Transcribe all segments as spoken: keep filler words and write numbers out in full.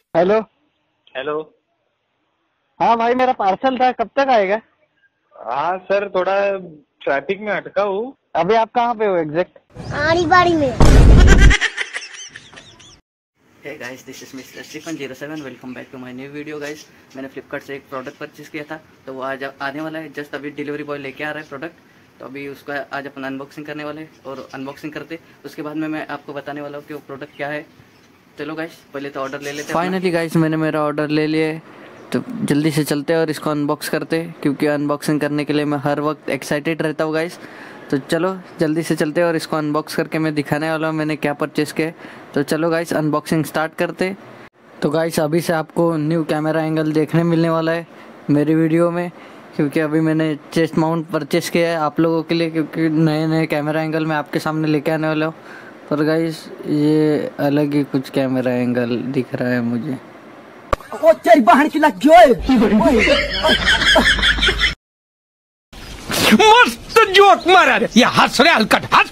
Hello. Hello. हाँ भाई, मेरा पार्सल था, कब तक आएगा? हाँ सर, थोड़ा ट्रैफिक में अटका हूँ। अभी आप कहाँ पे हो एग्जैक्ट? आड़ी बाड़ी में। Hey guys, this is mister Stephen zero seven. Welcome back to my new video guys. मैंने फ्लिपकार्ट से एक प्रोडक्ट परचेज़ किया था, तो वो आज आने वाला है। जस्ट अभी डिलीवरी बॉय लेके आ रहा है प्रोडक्ट, तो अभी उसका आज अपन अनबॉक्सिंग करने वाले हैं। और अनबॉक्सिंग करते उसके बाद में मैं आपको बताने वाला हूँ कि वो प्रोडक्ट क्या है। चलो गाइस, पहले तो ऑर्डर ले लेते हैं। फाइनली गाइस, मैंने मेरा ऑर्डर ले लिया है, तो जल्दी से चलते हैं और इसको अनबॉक्स करते हैं, क्योंकि अनबॉक्सिंग करने के लिए मैं हर वक्त एक्साइटेड रहता हूँ गाइस। तो चलो जल्दी से चलते हैं और इसको अनबॉक्स करके मैं दिखाने वाला हूँ मैंने क्या परचेज़ किया है। तो चलो गाइस, अनबॉक्सिंग स्टार्ट करते। तो गाइस, अभी से आपको न्यू कैमरा एंगल देखने मिलने वाला है मेरी वीडियो में, क्योंकि अभी मैंने चेस्ट माउंट परचेज़ किया है आप लोगों के लिए, क्योंकि नए नए कैमरा एंगल मैं आपके सामने लेके आने वाला हूँ। पर गाइस, ये अलग ही कुछ कैमरा एंगल दिख रहा है मुझे। ओ तेरी बहन की लग मस्त जोक मारा रे, ये हंस रहे हलकट हंस।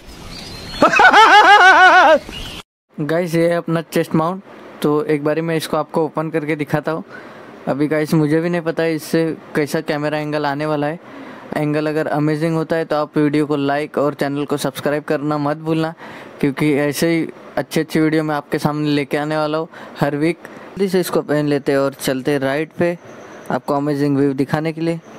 गाइस, ये है अपना चेस्ट माउंट। तो एक बारी मैं इसको आपको ओपन करके दिखाता हूँ। अभी गाइस, मुझे भी नहीं पता है इससे कैसा कैमरा एंगल आने वाला है। एंगल अगर अमेजिंग होता है तो आप वीडियो को लाइक और चैनल को सब्सक्राइब करना मत भूलना, क्योंकि ऐसे ही अच्छी अच्छी वीडियो मैं आपके सामने लेके आने वाला हूँ हर वीक। जल्दी से इसको पहन लेते और चलते राइड पे आपको अमेजिंग व्यू दिखाने के लिए।